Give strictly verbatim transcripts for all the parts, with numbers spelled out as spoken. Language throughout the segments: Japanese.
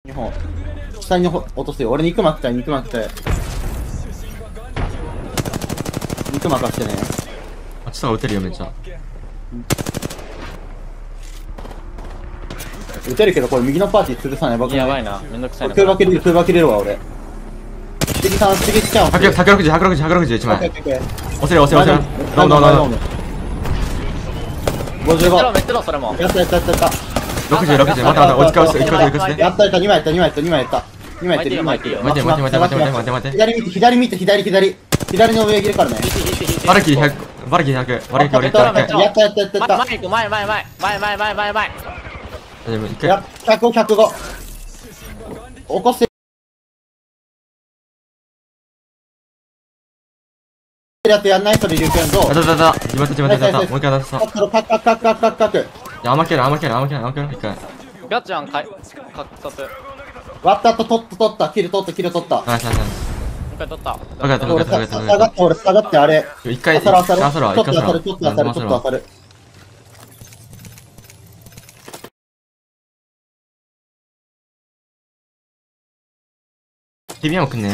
にほん。下に落とすよ。俺肉巻きたい、肉巻きたい。肉巻かしてね。 あっちとか撃てるよ、めっちゃ。 撃てるけど、これ右のパーティー潰さない。やばくない？ やばいな。めんどくさいな。 空爆入れる、空爆入れるわ、俺。次さん、次しちゃう。 ひゃくろくじゅう、ひゃくろくじゅう、ひゃくろくじゅういちまい。押せる押せる押せる。ノーノーノーノー。 ごじゅうご。 めっちゃそれも。 やったやったやったやった。 ろくじゅう、ろくじゅう、待って待って、落ち返して、落ち返して、落ち返して。 やったやった、にまいやった、にまいやった、にまいやった。にまいやってる、にまいやってる。 待て待て待て待て待て待て待て。 左見て、左見て、左、左。左の上切るからね。 バルキリひゃく、バルキリひゃく、バルキリ俺いった。 やったやったやったやった。 前行く、前前前前前前前前。 や、ひゃくご、ひゃくご。起こして。やってやんないそれ、リュウ君どう？ あたたた、自分たち自分たち、もう一回出す。 カッカッカッカッカッカッカッカック。 いや、甘ける、甘ける、甘ける、甘ける、一回。 ガチャンかい、かっさつ。 割ったと、取った、取った、キル取った、キル取った。 ナイスナイスナイス。 一回取った。 分かった分かった分かった。 下がって、俺下がって、あれ。 一回、 当たる当たる。 当たるわ、 ちょっと当たる、 一回当たる。 ちょっと当たる、ちょっと当たる。 ティビアも来んね。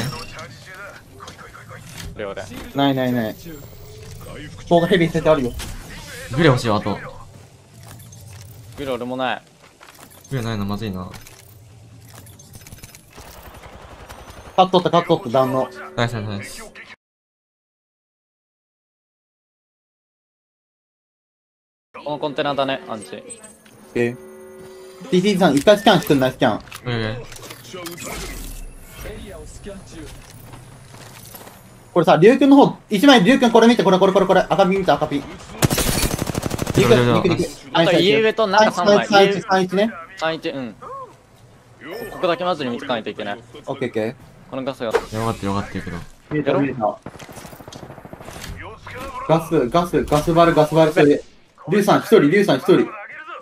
レオで。 ないないない。棒がヘビー捨ててあるよ。 グレ欲しいわ、あと。 グレ俺もない。 グレないのまずいな。 カットった、カットった、弾の。 ナイスナイスナイス。 このコンテナだね、アンチ。 えー。ティーティー さん、一回スキャンしてくんない、スキャン。 オッケー。 これさ、リュウ君の方、一枚、リュウ君これ見て、これこれこれこれ、赤ピン見て、赤ピン。肉、肉、肉。 あと家上と中さんまい。 さんいち、さんいちね。 さんいち、うん。ここだけまずに見つかないといけない。 オッケーオッケー。 このガスが。 よかったよかったけど。 見えた、見えた。ガス、ガス、ガスバル、ガスバル、それで。リュウさん一人、リュウさん一人。ちょっ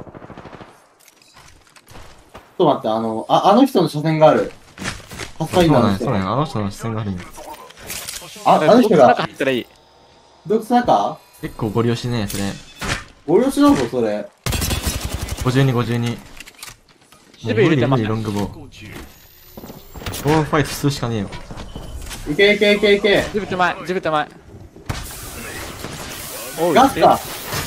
と待って、あの、あ、あの人の車線がある。パスファインダーの人。 そうね、あの人の視線があるんあ、あの人が。 入ったらいい。 どっち中結構ゴリ押しね、それ。 ゴリ押しなのそれ。 ごじゅうに、ごじゅうに。 シビ入れてます。 ロングボウ。ボーファイトするしかねえよ。 いけいけいけいけ。 ジブ手前、ジブ手前。 ガスか。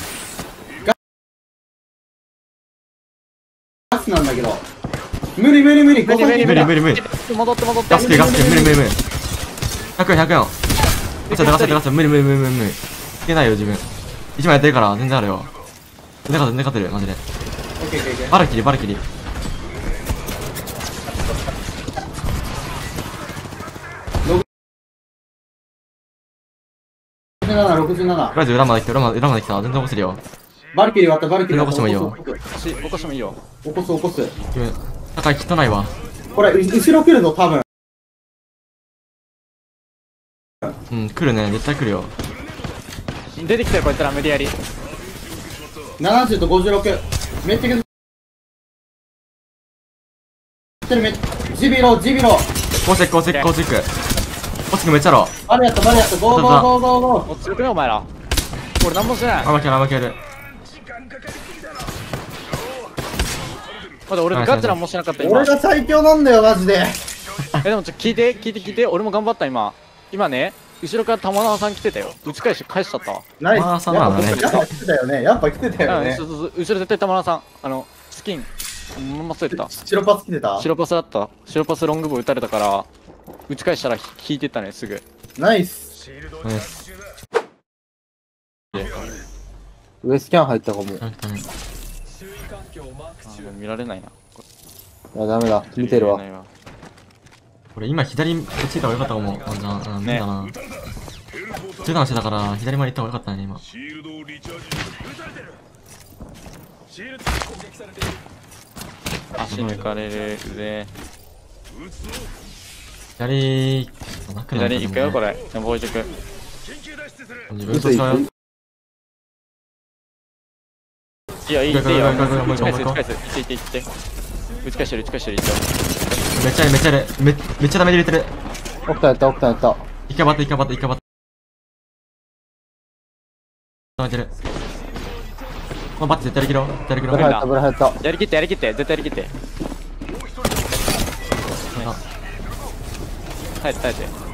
ガスなんだけど。無理無理無理、 無理無理無理無理無理。 戻って戻って。 ガスケガスケ、無理無理無理。ひゃくえんひゃくえん。ガスケガスケガスケ、無理無理無理無理無理。いけないよ自分。いちまいやってるから全然あるよ。全然勝ってる全然勝ってるマジで。バラキリバラキリ。 ろくじゅうなな、ろくじゅうなな。 とりあえず裏まで来た裏まで裏まで来た。全然起こせるよ。 バルキリー割った、バルキリー起こしてもいいよ。 起こしてもいいよ。 起こす起こす。 自分、高い汚いわ。 これ、後ろ来るぞ、多分。 うん、来るね、絶対来るよ。 出てきてるこいつら無理やり。 ななじゅうとごじゅうろく。めっちゃ削ってる、めっちゃ。ジビロ、ジビロ。 コーチェック、コーチェック、コーチェック。コーチェックめっちゃろ。 バルやった、バルやった、ゴーゴーゴーゴーゴー。 お強くねお前ら。俺なんもしてない。 甘ける、甘ける。 まだ俺ガチなんもしなかった今。 俺が最強なんだよ、マジで。 え、でもちょっと聞いて、聞いて聞いて。俺も頑張った今。今ね、後ろから玉縄さん来てたよ。打ち返し返しちゃったわ。 ナイス。 まあそうなんだねやっぱ来てたよね。やっぱ来てたようん、 ねそ。うそうそう。後ろ絶対玉縄さん。あの、スキン。まんまそうやった。 白パス来てた白パスだった。白パスロングボウ打たれたから、打ち返したら引いてったね、すぐ。 ナイス。 ナイス。 上スキャン入ったかも。いあ来たね。 あ、でも見られないな。 や、ダメだ。見てるわ見。れないこれ今左こっち行った方がよかったかも。あんじゃん、うん、見えたな。中断してたから左まで行った方がよかったね、今。 足抜かれる上。 左、 左行くよ、これ。ボイジく。 自分と使うよ。 いや、いい、いいよ。打ち返す、 もう一個打ち返す。いっていっていって。打ち返してる、打ち返してる、一応。 めっちゃいる、めっちゃいる。めめっちゃダメで入れてる。 オクタやった、オクタやった。 イカバット、イカバット、イカバット。止めてる。このバット絶対やりきろう。絶対やりきろう。 ブラ入った、ブラ入った。 やりきって、やりきって、絶対やりきって。 耐えて耐えて。